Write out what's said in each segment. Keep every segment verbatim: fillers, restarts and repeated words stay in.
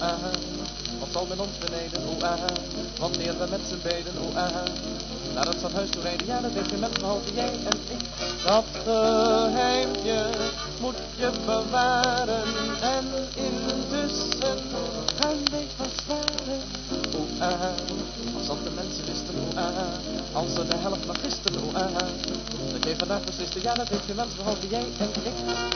ah. Wat zal men ons beneden, oeh ah. Wanneer we met z'n beden, oeh ah. Naar het stadhuis toe rijden, ja dat weet je mensen behalve jij en ik. Dat geheimje moet je bewaren. En intussen gaan wij van zwaren. Oeh ah. Als dat de mensen wisten, oeh ah. Als er de helft nog gisten, oeh ah. Dat jij vandaag besliste, ja dat weet je mensen behalve jij en ik.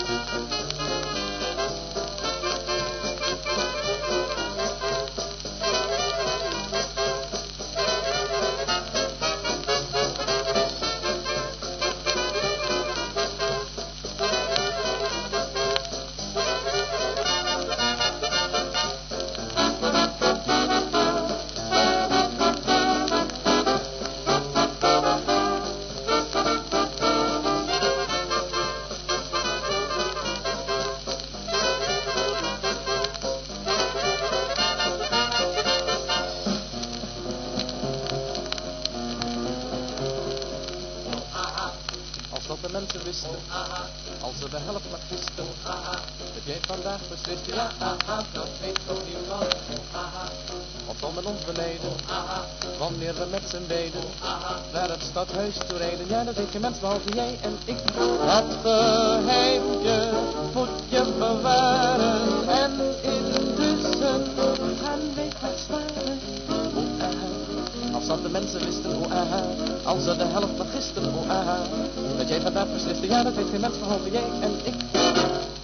Als dat de mensen wisten, als er de helft nog wisten, dat jij vandaag beslist, ja, aha, dat weet toch niemand. Wat zal men ons beneden, wanneer we met z'n beden naar het stadhuis toe rijden, ja, dat weet je mens behalve jij en ik. Dat geheimje moet je bewaren en intussen gaan wij wat zwaren. Oeh, ah, als dat de mensen wisten, oeh, ah, als er de helft nog gisten, oeh, ah, dat jij vandaag besliste, ja dat weet geen mens behalve jij en ik.